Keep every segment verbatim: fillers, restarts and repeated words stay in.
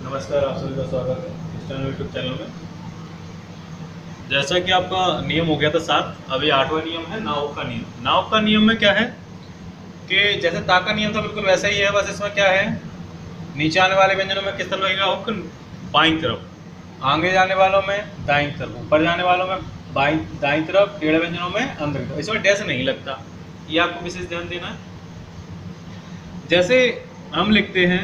नमस्कार, आप सभी का स्वागत है इस चैनल यूट्यूब चैनल में। जैसा कि आपका नियम हो गया था सात, अभी आठवां नियम है नाव का नियम। नाव का नियम में क्या है कि जैसे ता का नियम था बिल्कुल वैसा ही है, बस इसमें क्या है, नीचे आने वाले व्यंजनों में किस तरह लगेगा हुक बाईं तरफ, आगे जाने वालों में दाईं तरफ, ऊपर जाने वालों में बाईं दाईं तरफ, टेढ़े व्यंजनों में अंदर की तरफ। इसमें डैश नहीं लगता, ये आपको विशेष ध्यान देना है। जैसे हम लिखते हैं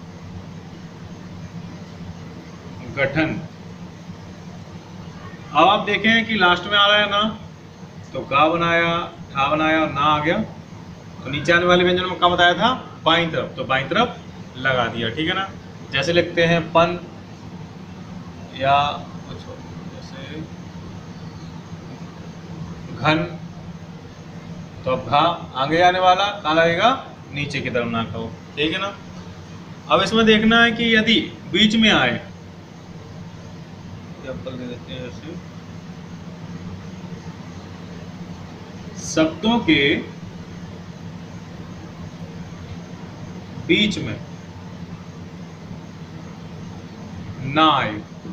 गठन, अब आप देखें कि लास्ट में आ रहा है ना, तो गा बनाया, ठा बनाया और ना आ गया, तो नीचे आने वाले व्यंजन में क्या बताया था, बाईं तरफ, तो बाईं तरफ लगा दिया, ठीक है ना। जैसे लिखते हैं पन या कुछ जैसे घन, तो अब घा आगे आने वाला कहाँ लगेगा, नीचे की तरफ ना कहो, ठीक है ना। अब इसमें देखना है कि यदि बीच में आए, एग्जाम्पल दे देते हैं, जैसे शब्दों के बीच में ना आए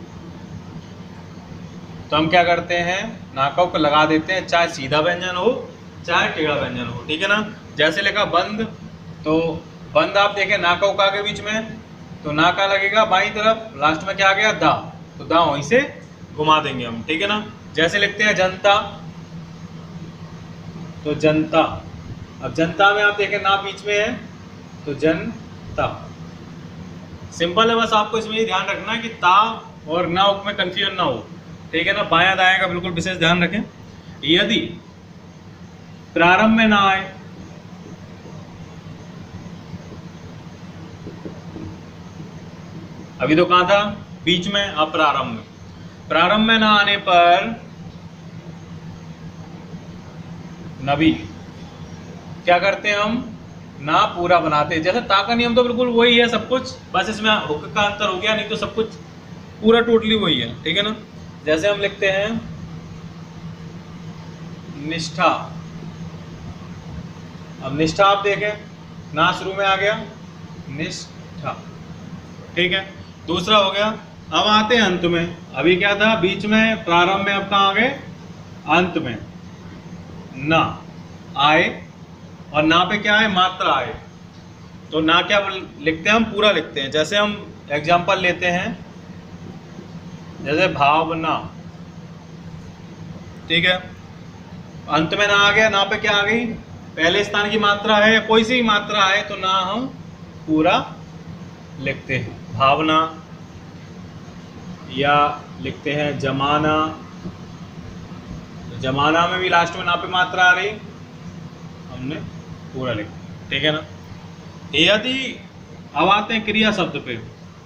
तो हम क्या करते हैं, नाकों को लगा देते हैं, चाहे सीधा व्यंजन हो चाहे टेढ़ा व्यंजन हो, ठीक है ना। जैसे लिखा बंद, तो बंद आप देखें नाकों का के बीच में, तो ना का लगेगा बाईं तरफ, लास्ट में क्या आ गया दा, तो दा वहीं से घुमा देंगे हम, ठीक है ना। जैसे लिखते हैं जनता, तो जनता, अब जनता में आप देखें ना बीच में है, तो जनता। सिंपल है, बस आपको इसमें ये ध्यान रखना है कि ता और ना में कंफ्यूजन ना हो, ठीक है ना। बायां दायां का बिल्कुल विशेष ध्यान रखें। यदि प्रारंभ में ना आए, अभी तो कहां था, बीच में, अब प्रारंभ में, प्रारंभ में ना आने पर नबी क्या करते हैं हम, ना पूरा बनाते हैं। जैसे ता का नियम तो बिल्कुल वही है सब कुछ, बस इसमें हुक का अंतर हो गया, नहीं तो सब कुछ पूरा टोटली वही है, ठीक है ना। जैसे हम लिखते हैं निष्ठा, अब निष्ठा आप देखें ना शुरू में आ गया, निष्ठा, ठीक है। दूसरा हो गया, अब आते हैं अंत में, अभी क्या था बीच में, प्रारंभ में, अब कहाँ आ गए, अंत में ना आए, और ना पे क्या है, मात्रा आए, तो ना क्या लिखते हैं हम, पूरा लिखते हैं। जैसे हम एग्जाम्पल लेते हैं, जैसे भावना, ठीक है, अंत में ना आ गया, ना पे क्या आ गई, पहले स्थान की मात्रा है या कोई सी मात्रा है, तो ना हम पूरा लिखते हैं, भावना। या लिखते हैं जमाना, तो जमाना में भी लास्ट में ना पे मात्रा आ रही, हमने पूरा लिखा, ठीक है ना। यदि अब आते हैं क्रिया शब्द पे,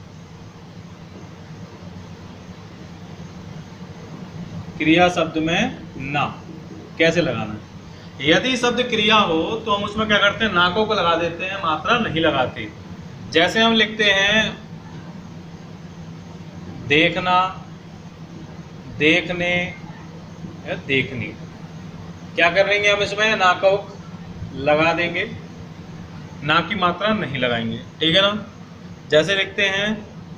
क्रिया शब्द में ना कैसे लगाना है। यदि शब्द क्रिया हो तो हम उसमें क्या करते हैं, नाकों को लगा देते हैं, मात्रा नहीं लगाते। जैसे हम लिखते हैं देखना, देखने या देखनी, क्या कर देंगे हम इसमें, नाकों लगा देंगे, ना की मात्रा नहीं लगाएंगे, ठीक है ना। जैसे लिखते हैं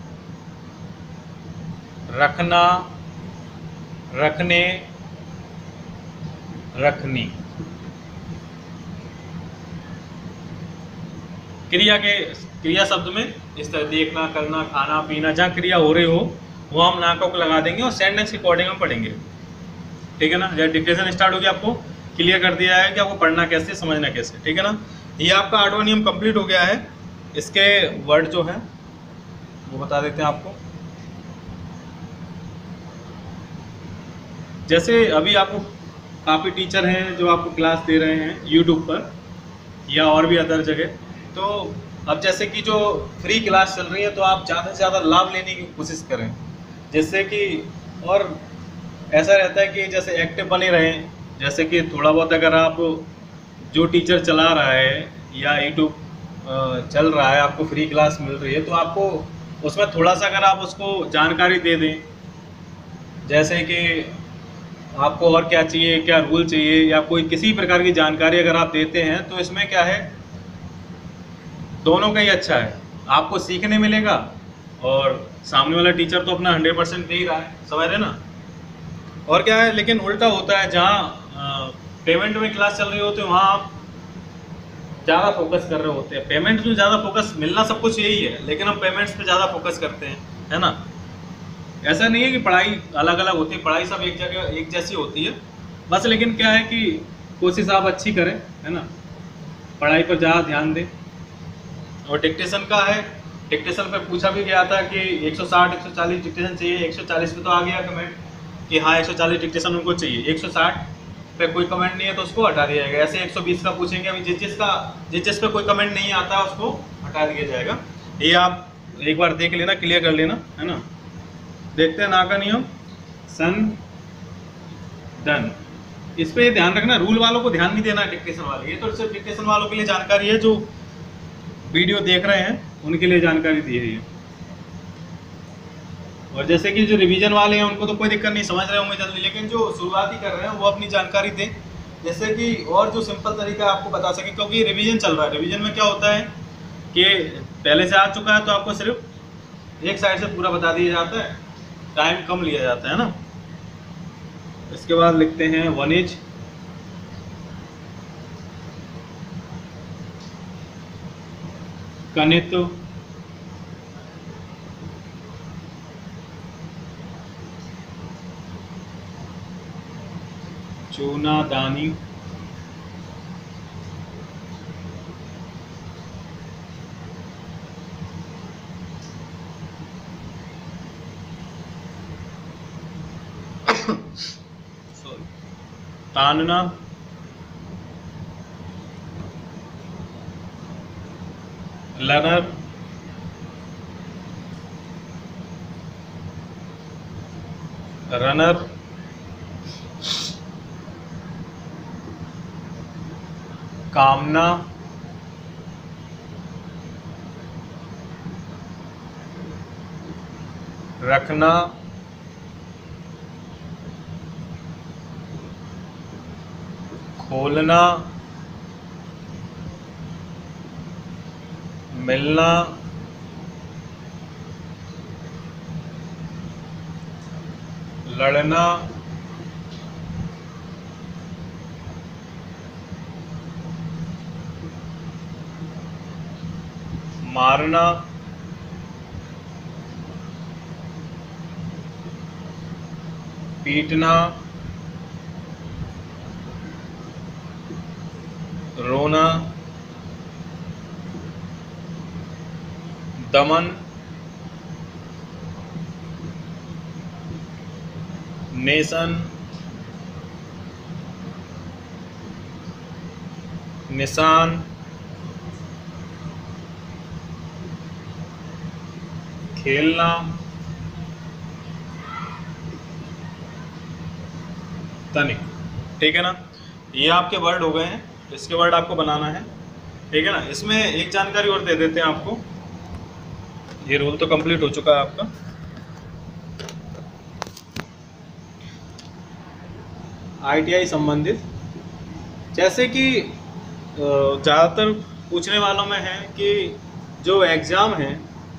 रखना, रखने, रखनी, क्रिया के क्रिया शब्द में इस तरह देखना, करना, खाना, पीना, जहाँ क्रिया हो रही हो वो हम नाकों को लगा देंगे और सेंटेंस के अकॉर्डिंग हम पढ़ेंगे, ठीक है ना। जब डिक्टेशन स्टार्ट होगी आपको क्लियर कर दिया है कि आपको पढ़ना कैसे, समझना कैसे, ठीक है ना। ये आपका आठवां नियम कंप्लीट हो गया है। इसके वर्ड जो है वो बता देते हैं आपको। जैसे अभी आपको काफ़ी टीचर हैं जो आपको क्लास दे रहे हैं यूट्यूब पर या और भी अदर जगह, तो अब जैसे कि जो फ्री क्लास चल रही है तो आप ज़्यादा से ज़्यादा लाभ लेने की कोशिश करें, जिससे कि, और ऐसा रहता है कि जैसे एक्टिव बने रहें। जैसे कि थोड़ा बहुत अगर आप, जो टीचर चला रहा है या यूट्यूब चल रहा है, आपको फ्री क्लास मिल रही है, तो आपको उसमें थोड़ा सा अगर आप उसको जानकारी दे दें, जैसे कि आपको और क्या चाहिए, क्या रूल चाहिए, या कोई किसी प्रकार की जानकारी अगर आप देते हैं, तो इसमें क्या है, दोनों का ही अच्छा है। आपको सीखने मिलेगा और सामने वाला टीचर तो अपना हंड्रेड परसेंट दे ही रहा है, समझ रहे ना। और क्या है, लेकिन उल्टा होता है, जहाँ पेमेंट में क्लास चल रही होती है वहाँ आप ज़्यादा फोकस कर रहे होते हैं। पेमेंट में ज़्यादा फोकस मिलना सब कुछ यही है, लेकिन हम पेमेंट्स पे ज़्यादा फोकस करते हैं, है ना। ऐसा नहीं है कि पढ़ाई अलग अलग होती है, पढ़ाई सब एक जगह एक जैसी होती है बस, लेकिन क्या है कि कोशिश आप अच्छी करें, है ना, पढ़ाई पर ज़्यादा ध्यान दें। और डिक्टेशन का है, डिक्टेशन पे पूछा भी गया था कि एक सौ साठ एक सौ चालीस डिक्टेशन चाहिए। एक सौ चालीस पे तो आ गया कमेंट कि हाँ एक सौ चालीस डिक्टेशन उनको चाहिए। एक सौ साठ पे कोई कमेंट नहीं है तो उसको हटा दिया जाएगा। ऐसे एक सौ बीस का पूछेंगे, अभी जिस जिस का जिस जिस पे कोई कमेंट नहीं आता है उसको हटा दिया जाएगा। ये आप एक बार देख लेना, क्लियर कर लेना, है ना। देखते हैं ना का नियम सन डन। इस पे ध्यान रखना, रूल वालों को ध्यान नहीं देना, डिक्टेशन वाले। ये तो सिर्फ डिक्टेशन वालों के लिए जानकारी है, जो वीडियो देख रहे हैं उनके लिए जानकारी दी है ये। और जैसे कि जो रिवीजन वाले हैं उनको तो कोई दिक्कत नहीं, समझ रहे होंगे जल्दी, लेकिन जो शुरुआती कर रहे हैं वो अपनी जानकारी दें, जैसे कि और जो सिंपल तरीका आपको बता सके, क्योंकि रिवीजन चल रहा है। रिवीजन में क्या होता है कि पहले से आ चुका है तो आपको सिर्फ एक साइड से पूरा बता दिया जाता है, टाइम कम लिया जाता है ना। इसके बाद लिखते हैं वन इज कनित चूना दानी तानना लनर रनर कामना रखना खोलना मिलना लड़ना मारना पीटना रोना दमन नेसन निशान खेलना तनिक। ठीक है ना, ये आपके वर्ड हो गए हैं, इसके वर्ड आपको बनाना है। ठीक है ना, इसमें एक जानकारी और दे देते हैं आपको। ये रोल तो कंप्लीट हो चुका है आपका। आईटीआई संबंधित, जैसे कि ज़्यादातर पूछने वालों में है कि जो एग्ज़ाम है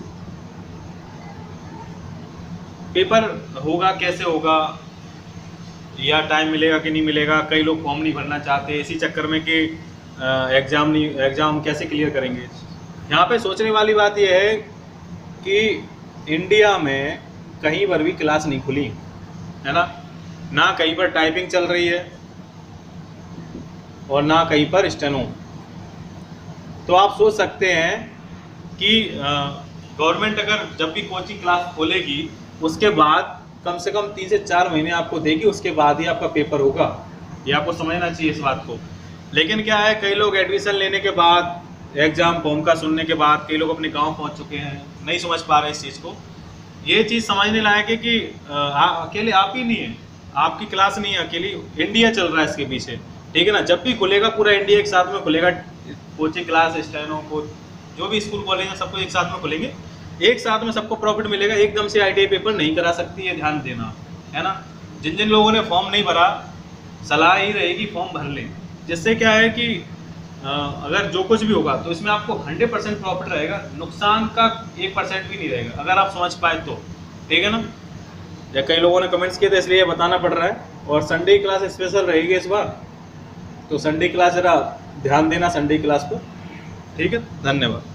पेपर होगा कैसे होगा, या टाइम मिलेगा कि नहीं मिलेगा। कई लोग फॉर्म नहीं भरना चाहते इसी चक्कर में कि एग्ज़ाम नहीं एग्ज़ाम कैसे क्लियर करेंगे। यहाँ पे सोचने वाली बात यह है कि इंडिया में कहीं पर भी क्लास नहीं खुली है ना, ना कहीं पर टाइपिंग चल रही है और ना कहीं पर स्टेनो। तो आप सोच सकते हैं कि गवर्नमेंट अगर जब भी कोचिंग क्लास खोलेगी उसके बाद कम से कम तीन से चार महीने आपको देगी, उसके बाद ही आपका पेपर होगा। ये आपको समझना चाहिए इस बात को। लेकिन क्या है, कई लोग एडमिशन लेने के बाद एग्ज़ाम फॉर्म का सुनने के बाद कई लोग अपने गांव पहुंच चुके हैं, नहीं समझ पा रहे इस चीज़ को। ये चीज़ समझने लायक है कि आ, अकेले आप ही नहीं है, आपकी क्लास नहीं है अकेली, इंडिया चल रहा है इसके पीछे। ठीक है ना, जब भी खुलेगा पूरा इंडिया एक साथ में खुलेगा, कोचिंग क्लास स्टेनो को जो भी स्कूल कॉलेज हैं सबको एक साथ में खुलेंगे, एक साथ में सबको प्रॉफिट मिलेगा। एकदम से आईटीआई पेपर नहीं करा सकती, ये ध्यान देना, है ना। जिन जिन लोगों ने फॉर्म नहीं भरा, सलाह ही रहेगी फॉर्म भर लें, जिससे क्या है कि अगर जो कुछ भी होगा तो इसमें आपको हंड्रेड परसेंट प्रॉफिट रहेगा, नुकसान का एक परसेंट भी नहीं रहेगा, अगर आप समझ पाए तो। ठीक है ना? या कई लोगों ने कमेंट्स किए थे इसलिए बताना पड़ रहा है। और संडे क्लास स्पेशल रहेगी इस बार, तो संडे क्लास जरा ध्यान देना संडे क्लास पर। ठीक है, धन्यवाद।